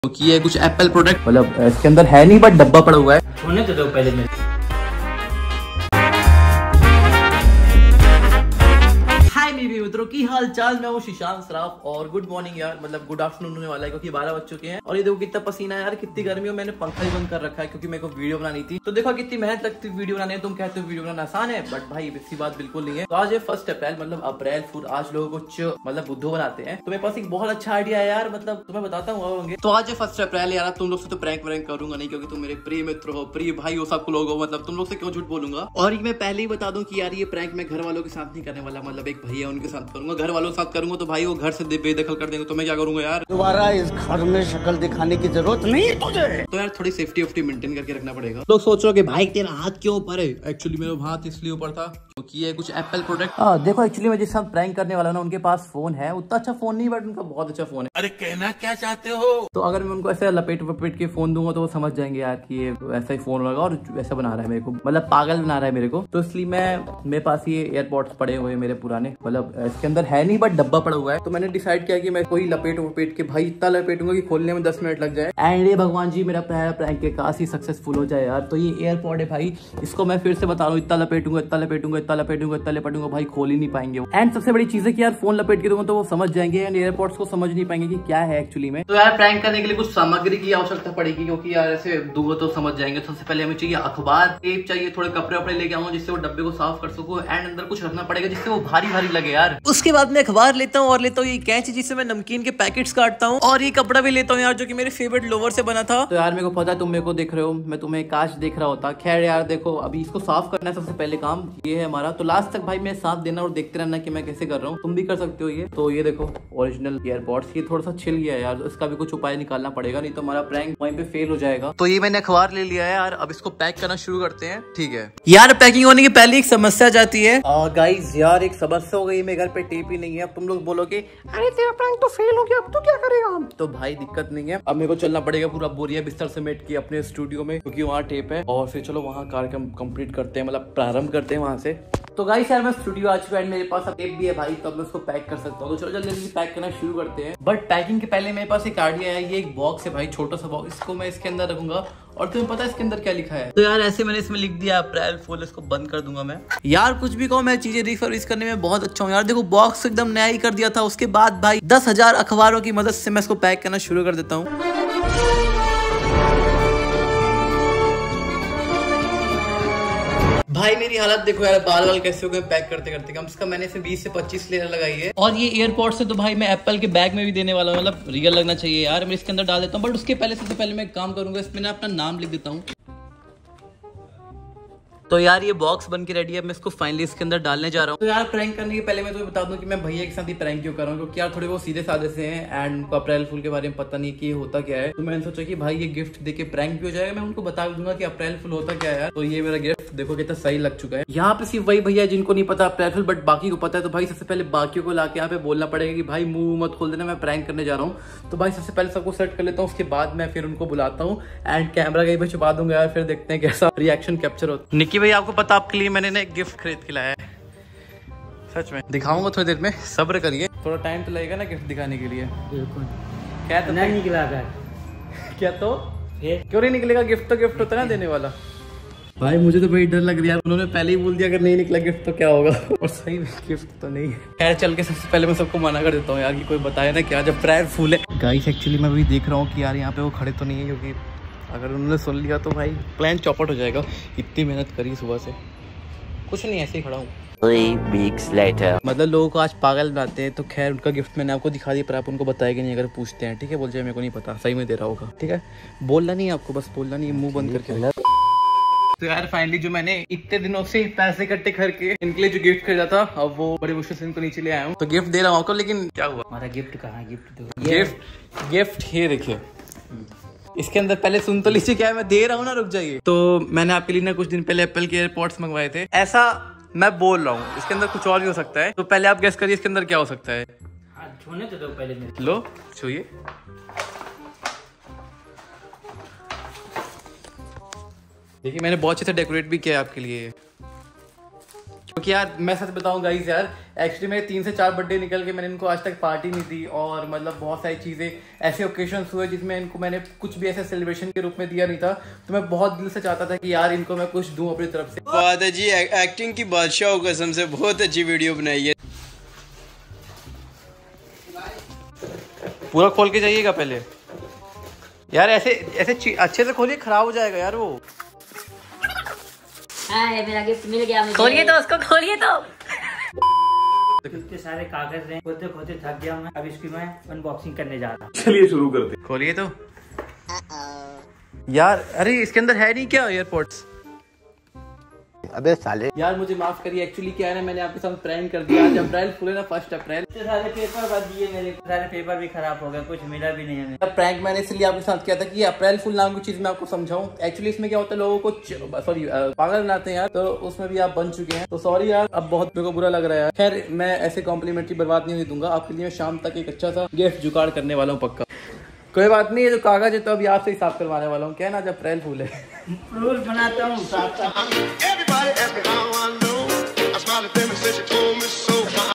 क्योंकि ये कुछ एप्पल प्रोडक्ट मतलब इसके अंदर है नहीं बट डब्बा पड़ा हुआ है। होने तो दो पहले में। मित्रों की हाल चाल, मैं वो शीशांत सराफ और गुड मॉर्निंग यार, मतलब गुड आफ्टरनून होने वाला है क्योंकि 12 बज चुके हैं। और ये देखो कितना पसीना है यार, कितनी गर्मी हो। मैंने पंखा ही बंद कर रखा है क्योंकि मेरे को वीडियो बनानी थी। तो देखो कितनी मेहनत लगती है वीडियो बनाने में। तुम कहते हो वीडियो बनाना आसान है, बट भाई इसकी बात बिल्कुल नहीं है। तो आज है 1 अप्रैल, मतलब अप्रैल फूल। आज लोग कुछ मतलब बुद्धू बनाते हैं। तो मेरे पास एक बहुत अच्छा आइडिया है यार, मतलब तुम्हें बताता हूँ। तो आज है 1 अप्रैल यार, तुम लोग से तो प्रैंक व्रैंक करूंगा नहीं क्योंकि तुम मेरे प्रिय मित्र हो, प्रिय भाई हो, सब लोग हो। मतलब तुम लोग से क्यों झूठ बोलूंगा। और मैं पहले ही बता दूं कि यार ये प्रैंक मैं घर वालों के साथ नहीं करने वाला। मतलब एक भैया उनके साथ करूंगा, घर वालों के साथ करूंगा तो भाई वो घर से बेदखल कर देंगे। तो मैं क्या करूंगा यार, दोबारा इस घर में शक्ल दिखाने की जरूरत नहीं है तुझे। तो यार थोड़ी सेफ्टी वेफ्टी मेंटेन करके रखना पड़ेगा। लोग सोच रहे हो कि भाई तेरा हाथ क्यों ऊपर है। एक्चुअली मेरा हाथ इसलिए ऊपर था क्योंकि ये कुछ एप्पल प्रोडक्ट। देखो एक्चुअली मैं जिस प्रैंक करने वाला हूं ना, उनके पास फोन है। उतना अच्छा फोन नहीं बट उनका बहुत अच्छा फोन है। अरे कहना क्या चाहते हो। तो अगर मैं उनको ऐसे लपेट वपेट के फोन दूंगा तो वो समझ जाएंगे यार कि ये ऐसा ही फोन होगा और ऐसा बना रहा है मेरे को, मतलब पागल बना रहा है मेरे को। तो इसलिए मेरे पास ये एयरपॉड्स पड़े हुए मेरे पुराने, मतलब इसके अंदर है नहीं बट डब्बा पड़ा हुआ है। तो मैंने डिसाइड किया कि मैं कोई लपेट वपेट के भाई इतना लपेटूंगा कि खोलने में 10 मिनट लग जाए। एंड ये भगवान जी मेरा पहला प्रैंक के काफी सक्सेसफुल हो जाए यार। तो ये एयरपॉड है भाई, इसको मैं फिर से बता रहा हूँ, इतना लपेटूंगा इतना लपेटूंगा इतना लपेटूंगा इतना लपेटूंगा भाई खोल ही नहीं पाएंगे। एंड सबसे बड़ी चीज है कि यार फोन लपेट के दूंगा तो वो समझ जाएंगे एंड एयरपॉड्स को समझ नहीं पाएंगे कि क्या है एक्चुअली में। तो यार प्रैंक करने के लिए कुछ सामग्री की आवश्यकता पड़ेगी क्योंकि यार ऐसे दूंगा तो समझ जाएंगे। सबसे पहले हमें चाहिए अखबार, टेप चाहिए, थोड़े कपड़े वपड़े लेके आऊंगा जिससे वो डब्बे को साफ कर सकूं। एंड अंदर कुछ रखना पड़ेगा जिससे वो भारी भारी लगे यार। उसके बाद मैं अखबार लेता हूँ और लेता हूँ ये कैंची जिससे मैं नमकीन के पैकेट्स काटता हूँ। और ये कपड़ा भी लेता हूँ यार जो कि मेरे फेवरेट लोवर से बना था। तो यार मेरे को पता है तुम मेरे को देख रहे हो, मैं तुम्हें काश देख रहा होता। खैर यार देखो अभी इसको साफ करना है, सबसे पहले काम ये है हमारा। तो लास्ट तक भाई मैं साथ देना और देखते रहना कि मैं कैसे कर रहा हूँ। तुम भी कर सकते हो ये। तो ये देखो ओरिजिनल एयरपॉड्स, ये थोड़ा सा छिल गया है यार, इसका भी कुछ उपाय निकालना पड़ेगा नहीं तो हमारा प्रैंक वहीं पे फेल हो जाएगा। तो ये मैंने अखबार ले लिया है यार, अब इसको पैक करना शुरू करते हैं। ठीक है यार, पैकिंग होने की पहले एक समस्या जाती है गाइस यार, एक समस्या हो गई, मेरे घर पे टेप ही नहीं है। अब तुम लोग बोलोगे अरे तेरा प्रैंक तो फेल हो गया, अब तू क्या करेगा। तो भाई दिक्कत नहीं है, अब मेरे को चलना पड़ेगा पूरा बोरिया बिस्तर समेट के अपने स्टूडियो में क्योंकि वहाँ टेप है। और फिर चलो वहाँ कार्यक्रम कंप्लीट करते हैं, मतलब प्रारंभ करते हैं वहाँ से। तो गाइस यार मैं स्टूडियो आ चुका है, मेरे पास अब टेप भी है भाई, तो अब मैं उसको पैक कर सकता हूँ। तो चलो जल्दी पैक करना शुरू करते हैं। बट पैकिंग के पहले मेरे पास एक आइडिया है। ये एक बॉक्स है भाई, छोटा सा बॉक्स, इसको मैं इसके अंदर रखूंगा। और तुम्हें पता है इसके अंदर क्या लिखा है। तो यार ऐसे मैंने इसमें लिख दिया अप्रैल फूल, इसको बंद कर दूंगा मैं। यार कुछ भी कहो, मैं चीजें रिफर्बिश करने में बहुत अच्छा हूँ यार। देखो बॉक्स एकदम नया ही कर दिया था। उसके बाद भाई 10,000 अखबारों की मदद से मैं इसको पैक करना शुरू कर देता हूँ। भाई मेरी हालत देखो यार, बाल कैसे हो गए पैक करते करते। कम से कम मैंने इसमें 20 से 25 लेयर लगाई है। और ये एयरपोर्ट से तो भाई मैं एप्पल के बैग में भी देने वाला हूँ, मतलब रियल लगना चाहिए यार। मैं इसके अंदर डाल देता हूँ, बट उसके पहले सबसे पहले मैं एक काम करूंगा, इसमें ना अपना नाम लिख देता हूँ। तो यार ये बॉक्स बन के रेडी है, मैं इसको फाइनली इसके अंदर डालने जा रहा हूँ। तो यार प्रैंक करने के पहले मैं तुम्हें बता दूं कि मैं भैया के साथ ही प्रैंक क्यों कर रहा हूँ, क्योंकि यार थोड़े वो सीधे साधे से हैं एंड उनको अप्रैल फूल के बारे में पता नहीं कि होता क्या है। तो मैंने सोचा कि भाई ये गिफ्ट देके प्रैंक भी हो जाएगा, मैं उनको बता दूंगा कि अप्रैल फूल होता क्या है यार। तो ये मेरा गिफ्ट देखो कितना सही लग चुका है। यहाँ पे सिर्फ वही भैया जिनको नहीं पता अप्रैल फूल, बट बाकी को पता है। तो भाई सबसे पहले बाकियों को लाके यहाँ पे बोलना पड़ेगा कि भाई मुंह मत खोल देना, मैं प्रैंक करने जा रहा हूँ। तो भाई सबसे पहले सबको सेट कर लेता हूँ, उसके बाद मैं फिर उनको बुलाता हूँ एंड कैमरा कहीं पे छुपा दूंगा यार, फिर देखते हैं कैसा रिएक्शन कैप्चर होता है। निक्की भाई आपको पता आपके लिए मैंने एक गिफ्ट खरीद के लाया है, सच में दिखाऊंगा थोड़ी देर में, सब्र करिए, थोड़ा टाइम तो लगेगा ना गिफ्ट दिखाने के लिए। बिल्कुल क्या तो नहीं निकला क्या तो क्यों नहीं निकलेगा, गिफ्ट तो गिफ्ट होता है ना देने वाला। भाई मुझे तो बड़ी डर लग रही है, उन्होंने पहले ही बोल दिया अगर नहीं निकला गिफ्ट तो क्या होगा। और सही में गिफ्ट तो नहीं है। खैर चल के सबसे पहले मैं सबको मना कर देता हूँ यार कि कोई बताए ना क्या, जब अप्रैल फूल है। गाइस एक्चुअली मैं भी देख रहा हूँ कि यार यहाँ पे वो खड़े तो नहीं है, क्योंकि अगर उन्होंने सुन लिया तो भाई प्लान चौपट हो जाएगा। इतनी मेहनत करी सुबह से, कुछ नहीं ऐसे ही खड़ा हूँ। 3 weeks later. मतलब लोगों को आज पागल बनाते हैं। तो खैर उनका गिफ्ट मैंने आपको दिखा दिया, पर आप उनको बताएंगे नहीं अगर पूछते हैं, ठीक है। बोल जाए मेरे को नहीं पता, सही में दे रहा होगा, ठीक है। बोलना नहीं आपको, बस बोलना नहीं, मुंह बंद करके। तो यार फाइनली जो मैंने इतने दिनों से पैसे इकट्ठे करके इनके लिए जो गिफ्ट खरीदा था, अब वो बड़ी मुश्किल से इनको नीचे ले आया हूँ। तो गिफ्ट दे रहा हूँ आपको, लेकिन क्या हुआ, हमारा गिफ्ट कहाँ, गिफ्ट दो। गिफ्ट ये देखिए, इसके अंदर पहले सुन तो लीजिए क्या है, मैं दे रहा हूँ ना, रुक जाइए। तो मैंने आपके लिए ना कुछ दिन पहले एप्पल के एयरपॉड्स मंगवाए थे, ऐसा मैं बोल रहा हूँ। इसके अंदर कुछ और भी हो सकता है, तो पहले आप गेस करिए इसके अंदर क्या हो सकता है। छूने तो दो पहले मेरे। लो छूइए, देखिए मैंने बहुत अच्छे से डेकोरेट भी किया है आपके लिए। क्योंकि यार मैं सच बताऊं गाइस यार, एक्चुअली मेरे 3 से 4 बर्थडे निकल के मैंने इनको आज तक पार्टी नहीं दी, और मतलब बहुत सारी चीज़ें ऐसे ओकेशंस हुए जिसमें इनको मैंने कुछ भी ऐसे सेलिब्रेशन के रूप में दिया नहीं था। तो मैं बहुत दिल से चाहता था कि यार इनको मैं कुछ दूं अपनी तरफ से। बात है जी, एक्टिंग की बादशाह कसम से बहुत अच्छी वीडियो बनाई है। पूरा खोल के जाइएगा पहले यार, ऐसे ऐसे अच्छे से खोलिए, खराब हो जाएगा यार वो। मेरा गिफ्ट मिल गया मुझे। खोलिए तो उसको, खोलिए तो। इतने सारे कागज हैं, खोलते खोलते थक गया मैं। अब इसकी मैं अनबॉक्सिंग करने जा रहा हूँ। चलिए शुरू करते। खोलिए तो यार। अरे इसके अंदर है नहीं क्या एयरपोर्ट्स? अबे साले यार मुझे माफ करिए, एक्चुअली क्या है ना, मैंने आपके साथ प्रैंक कर दिया। आज अप्रैल फुल है ना, 1 अप्रैल। इतने सारे पेपर बच दिए मेरे, सारे पेपर भी खराब हो गए, कुछ मिला भी नहीं हमें। प्रैंक मैंने इसलिए आपके साथ किया था कि अप्रैल फुल नाम की चीज मैं आपको समझाऊं। एक्चुअली इसमें क्या होता है, लोगों को सॉरी पागल बनाते हैं यार, तो उसमें भी आप बन चुके हैं। तो सॉरी यार, अब बहुत मेरे को बुरा लग रहा है यार। खैर मैं ऐसे कॉम्प्लीमेंट्री बर्बाद नहीं दूंगा आपके लिए। शाम तक एक अच्छा सा गिफ्ट जुगाड़ करने वाला हूँ पक्का। कोई बात नहीं, ये जो कागज है तो अभी आपसे ही साफ करवाने वाला हूँ। क्या है ना, जब अप्रैल फूल है रूल बनाता हूँ साथ साथ। Everybody ask me how I know. I smiled at them and said she told me so.